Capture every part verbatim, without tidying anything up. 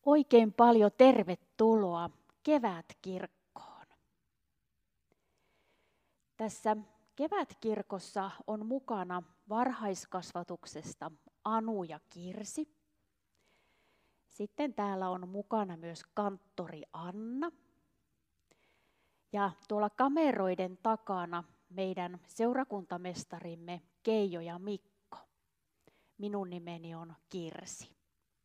Oikein paljon tervetuloa kevätkirkkoon. Tässä kevätkirkossa on mukana varhaiskasvatuksesta Anu ja Kirsi. Sitten täällä on mukana myös kanttori Anna. Ja tuolla kameroiden takana meidän seurakuntamestarimme Keijo ja Mikko. Minun nimeni on Kirsi.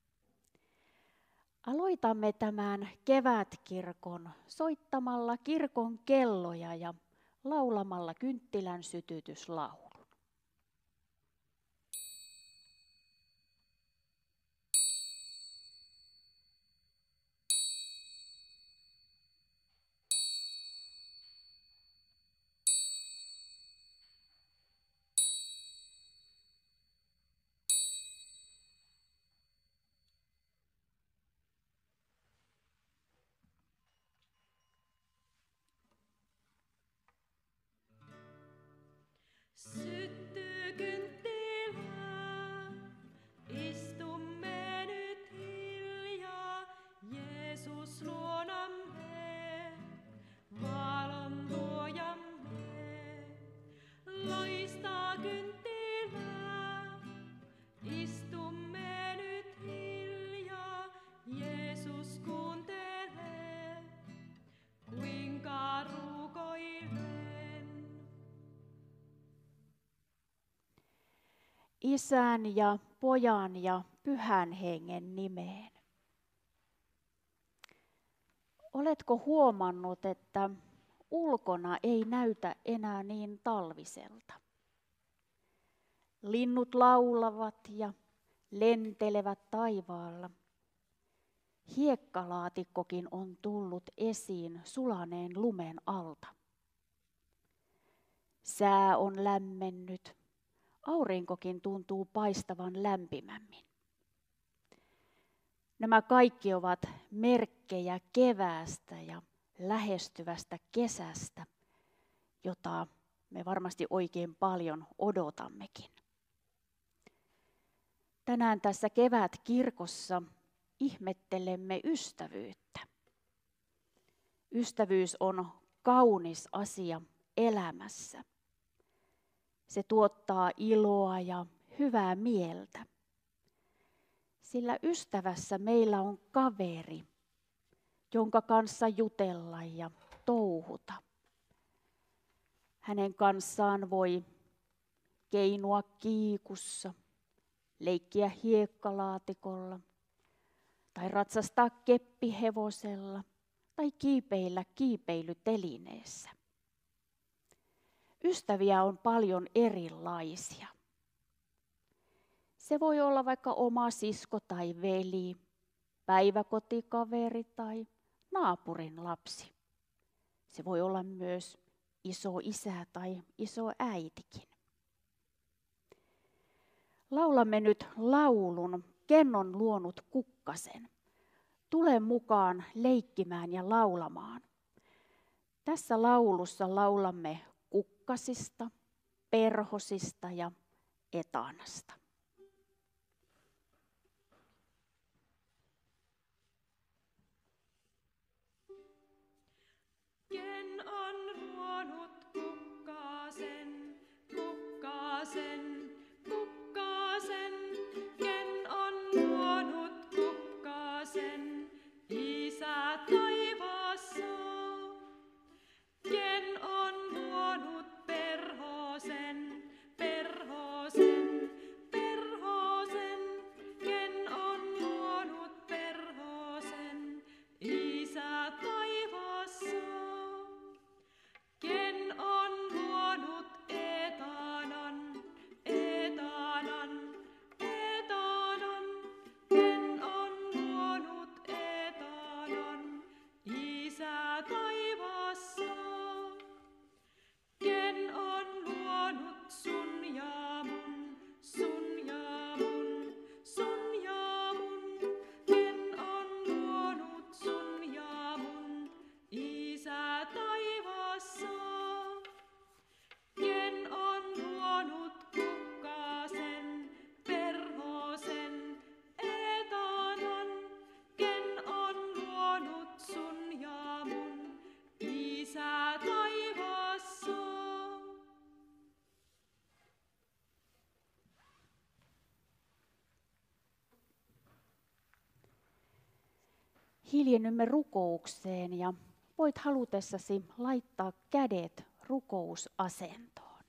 Aloitamme tämän kevätkirkon soittamalla kirkon kelloja ja laulamalla kynttilän sytytyslaulun. Syttyy kynttilä, istumme nyt hiljaa, Jeesus luonamme, valon luojamme. Loistaa kynttilä, istumme nyt hiljaa, Jeesus kuuntelee, kuinka rukoilen. Isän ja Pojan ja Pyhän Hengen nimeen. Oletko huomannut, että ulkona ei näytä enää niin talviselta? Linnut laulavat ja lentelevät taivaalla. Hiekkalaatikkokin on tullut esiin sulaneen lumen alta. Sää on lämmennyt. Aurinkokin tuntuu paistavan lämpimämmin. Nämä kaikki ovat merkkejä keväästä ja lähestyvästä kesästä, jota me varmasti oikein paljon odotammekin. Tänään tässä kevätkirkossa ihmettelemme ystävyyttä. Ystävyys on kaunis asia elämässä. Se tuottaa iloa ja hyvää mieltä. Sillä ystävässä meillä on kaveri, jonka kanssa jutella ja touhuta. Hänen kanssaan voi keinua kiikussa, leikkiä hiekkalaatikolla tai ratsastaa keppihevosella tai kiipeillä kiipeilytelineessä. Ystäviä on paljon erilaisia. Se voi olla vaikka oma sisko tai veli, päiväkotikaveri tai naapurin lapsi. Se voi olla myös iso isä tai iso äitikin. Laulamme nyt laulun Ken on luonut kukkasen. Tule mukaan leikkimään ja laulamaan. Tässä laulussa laulamme kukkasista, perhosista ja etanasta. Ken on luonut kukkasen, kukkasen, kukkasen? Ken on luonut kukkasen, Isä taivaassa? Ken on luonut perhosen, perhosen, perhosen? Ken on luonut perhosen, Isä taivaassa? Ken on luonut etanan, etanan, etanan? Ken on luonut etanan, Isä hiljennymme rukoukseen ja voit halutessasi laittaa kädet rukousasentoon.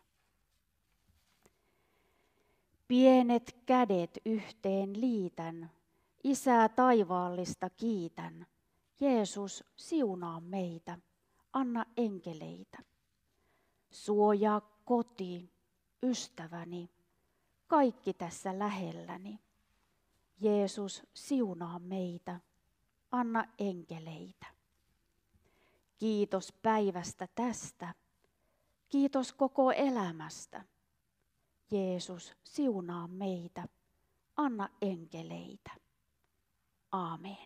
Pienet kädet yhteen liitän, Isää taivaallista kiitän. Jeesus, siunaa meitä, anna enkeleitä. Suojaa koti, ystäväni, kaikki tässä lähelläni. Jeesus, siunaa meitä, anna enkeleitä. Kiitos päivästä tästä, kiitos koko elämästä. Jeesus, siunaa meitä, anna enkeleitä. Aamen.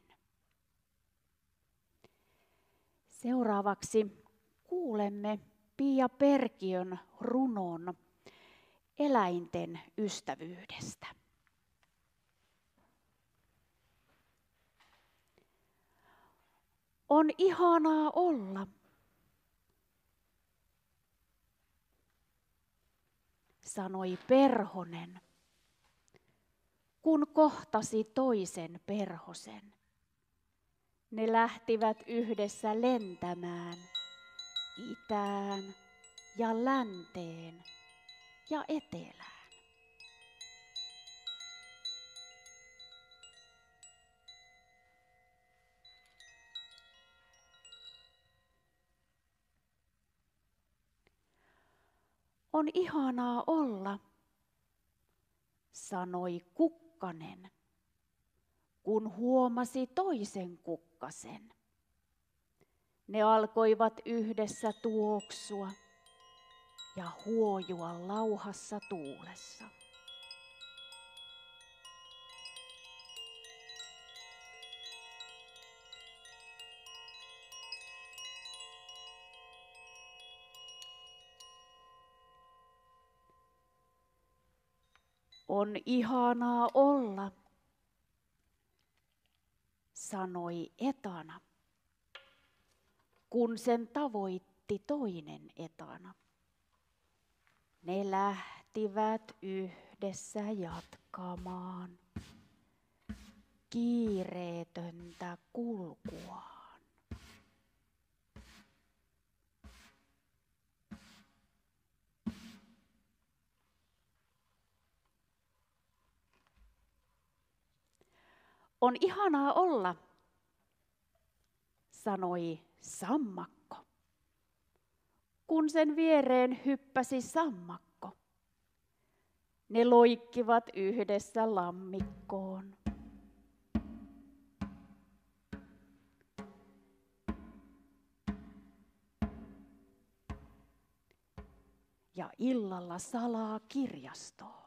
Seuraavaksi kuulemme Pia Perkiön runon eläinten ystävyydestä. On ihanaa olla, sanoi perhonen, kun kohtasi toisen perhosen. Ne lähtivät yhdessä lentämään itään ja länteen ja etelään. On ihanaa olla, sanoi kukkanen, kun huomasi toisen kukkasen. Ne alkoivat yhdessä tuoksua ja huojua lauhassa tuulessa. On ihanaa olla, sanoi etana, kun sen tavoitti toinen etana. Ne lähtivät yhdessä jatkamaan kiireetöntä kulkuaan. On ihanaa olla, sanoi sammakko, kun sen viereen hyppäsi sammakko. Ne loikkivat yhdessä lammikkoon. Ja illalla salaa kirjastoon.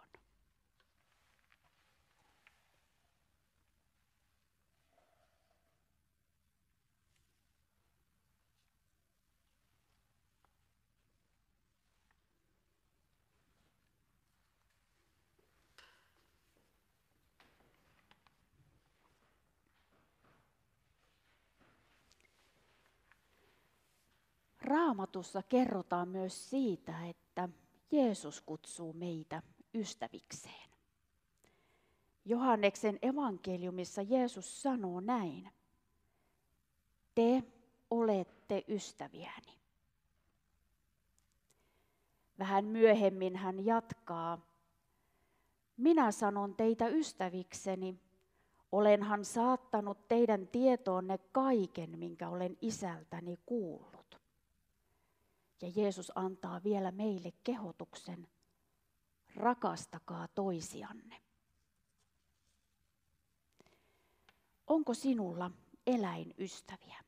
Raamatussa kerrotaan myös siitä, että Jeesus kutsuu meitä ystävikseen. Johanneksen evankeliumissa Jeesus sanoo näin: te olette ystäviäni. Vähän myöhemmin hän jatkaa: minä sanon teitä ystävikseni, olenhan saattanut teidän tietoonne kaiken, minkä olen isältäni kuullut. Ja Jeesus antaa vielä meille kehotuksen: rakastakaa toisianne. Onko sinulla eläinystäviä?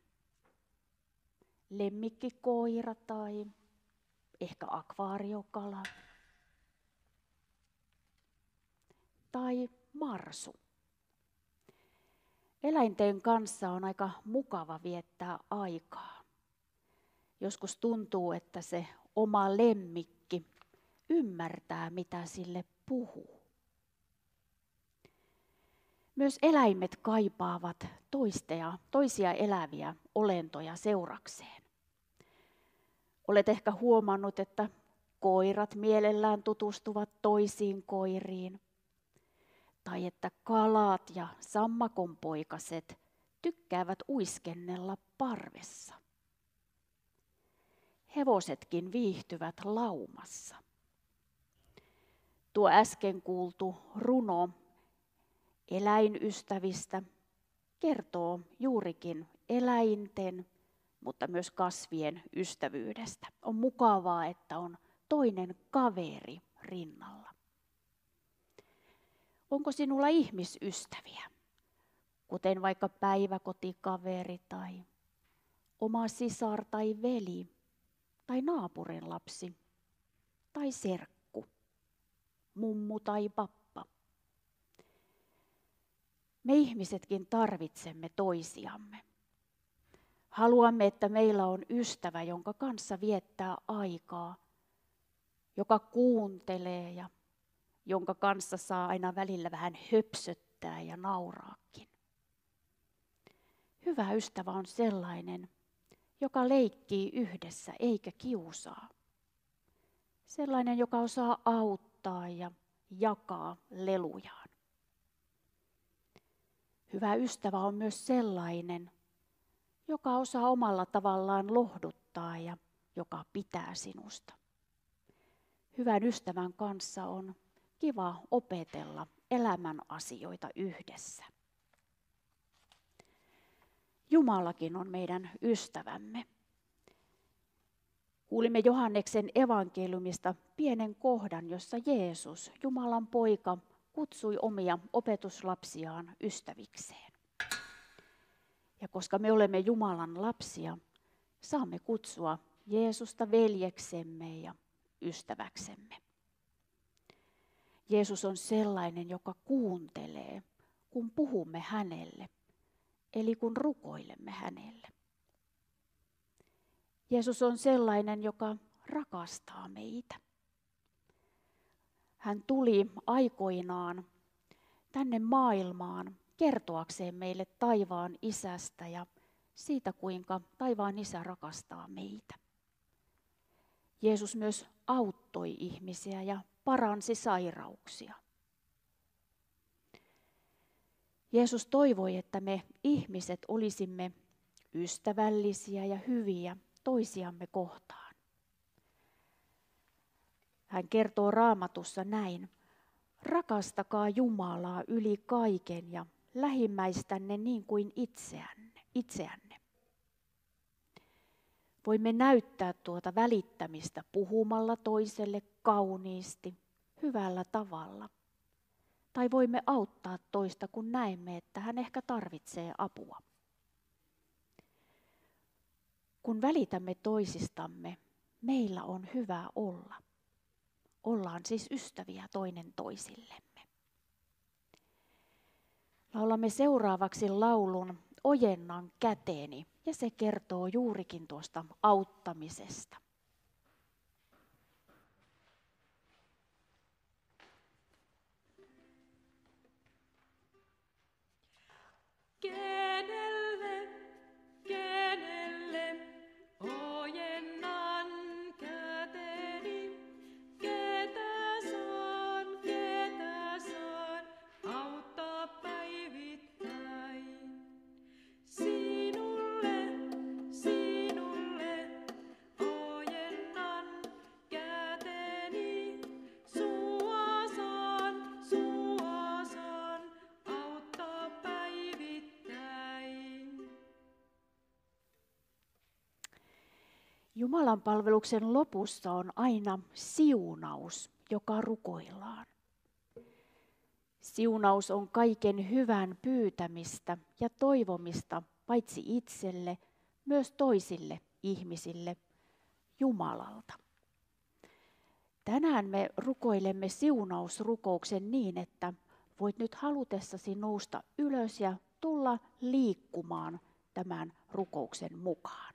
Lemmikkikoira tai ehkä akvaariokala? Tai marsu? Eläinten kanssa on aika mukava viettää aikaa. Joskus tuntuu, että se oma lemmikki ymmärtää, mitä sille puhuu. Myös eläimet kaipaavat toistea, toisia eläviä olentoja seurakseen. Olet ehkä huomannut, että koirat mielellään tutustuvat toisiin koiriin. Tai että kalat ja sammakonpoikaset tykkäävät uiskennella parvessa. Hevosetkin viihtyvät laumassa. Tuo äsken kuultu runo eläinystävistä kertoo juurikin eläinten, mutta myös kasvien ystävyydestä. On mukavaa, että on toinen kaveri rinnalla. Onko sinulla ihmisystäviä, kuten vaikka päiväkotikaveri tai oma sisar tai veli tai naapurin lapsi tai serkku, mummu tai pappa? Me ihmisetkin tarvitsemme toisiamme. Haluamme, että meillä on ystävä, jonka kanssa viettää aikaa, joka kuuntelee ja jonka kanssa saa aina välillä vähän höpsöttää ja nauraakin. Hyvä ystävä on sellainen, joka leikkii yhdessä eikä kiusaa. Sellainen, joka osaa auttaa ja jakaa lelujaan. Hyvä ystävä on myös sellainen, joka osaa omalla tavallaan lohduttaa ja joka pitää sinusta. Hyvän ystävän kanssa on kiva opetella elämän asioita yhdessä. Jumalakin on meidän ystävämme. Kuulimme Johanneksen evankeliumista pienen kohdan, jossa Jeesus, Jumalan poika, kutsui omia opetuslapsiaan ystävikseen. Ja koska me olemme Jumalan lapsia, saamme kutsua Jeesusta veljeksemme ja ystäväksemme. Jeesus on sellainen, joka kuuntelee, kun puhumme hänelle, eli kun rukoilemme hänelle. Jeesus on sellainen, joka rakastaa meitä. Hän tuli aikoinaan tänne maailmaan kertoakseen meille taivaan isästä ja siitä, kuinka taivaan isä rakastaa meitä. Jeesus myös auttoi ihmisiä ja paransi sairauksia. Jeesus toivoi, että me ihmiset olisimme ystävällisiä ja hyviä toisiamme kohtaan. Hän kertoo Raamatussa näin: rakastakaa Jumalaa yli kaiken ja lähimmäistänne niin kuin itseänne, itseänne. Voimme näyttää tuota välittämistä puhumalla toiselle kauniisti, hyvällä tavalla. Tai voimme auttaa toista, kun näemme, että hän ehkä tarvitsee apua. Kun välitämme toisistamme, meillä on hyvä olla. Ollaan siis ystäviä toinen toisillemme. Laulamme seuraavaksi laulun Ojennan käteeni, ja se kertoo juurikin tuosta auttamisesta. Kenelle, kenelle ojennan käteni, ketä saan, ketä saan auttaa päivittäin. Sinulle, sinulle ojennan käteni, sua saan, sua saan auttaa päivittäin. Jumalan palveluksen lopussa on aina siunaus, joka rukoillaan. Siunaus on kaiken hyvän pyytämistä ja toivomista paitsi itselle, myös toisille ihmisille Jumalalta. Tänään me rukoilemme siunausrukouksen niin, että voit nyt halutessasi nousta ylös ja tulla liikkumaan tämän rukouksen mukaan.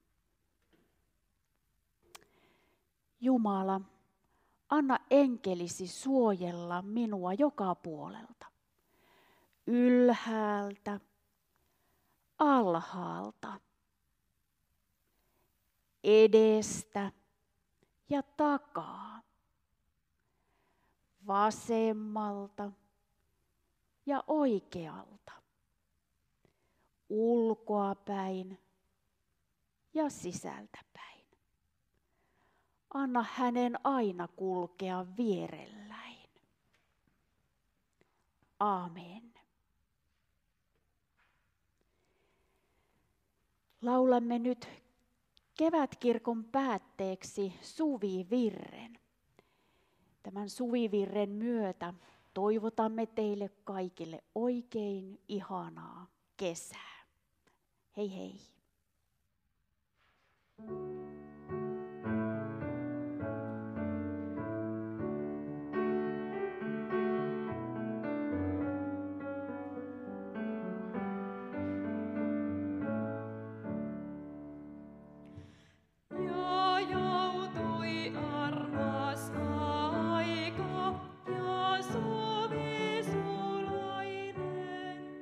Jumala, anna enkelisi suojella minua joka puolelta, ylhäältä, alhaalta, edestä ja takaa, vasemmalta ja oikealta, ulkoapäin ja sisältäpäin. Anna hänen aina kulkea vierelläin. Aamen. Laulamme nyt kevätkirkon päätteeksi suvivirren. Tämän suvivirren myötä toivotamme teille kaikille oikein ihanaa kesää. Hei hei! Ja joutui armas aika ja suvi sulainen,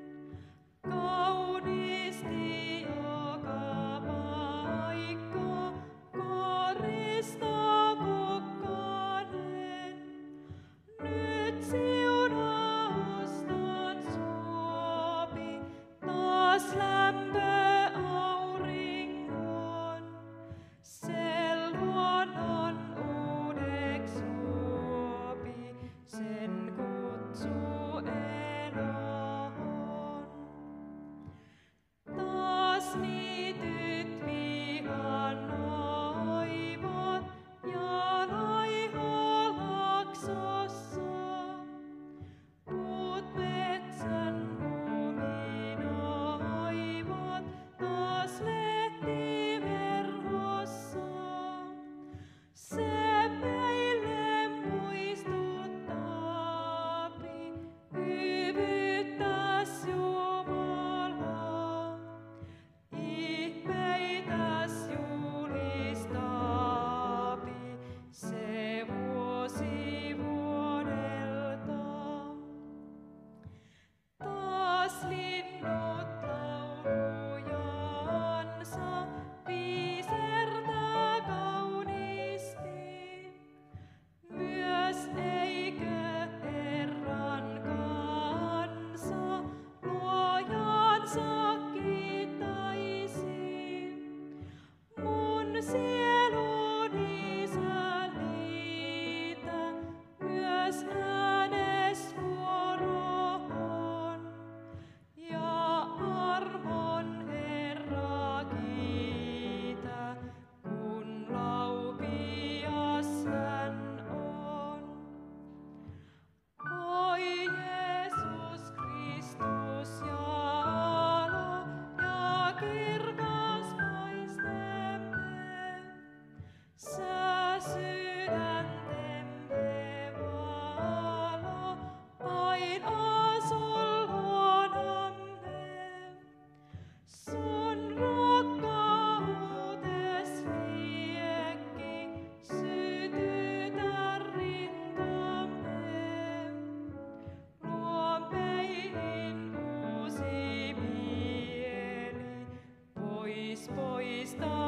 kauniisti joka paikka, korista kukkanen. Nyt siunaustaan suopi taas lämpö auringon. Selvonan uudeksi suopi, sen kutsu eloon. Taas niityt vihannoivat ja laiha laksossa. Puut metsän luminoivat taas lehtiverhossa. Se meille muistuttaapi, hyvyyttäs Jumalaa, ihmeitäs julistaapi, se vuosi vuodelta. Taas linnut laulujansa piisertää kauniisti. Myös eikö Herran kansa luojansa kiittäisi. Mun sieluni sällitä myös äänes vuoroon. Ja armon Herra kiitä, kun laupias hän on. Oi Jeesus Kristus jalo ja kirkas maistemme, sä sydäntemme valo, aina sul luonamme. Sun rakkautes liekki sytytä rintamme. Luo meihin uusi mieli, pois poista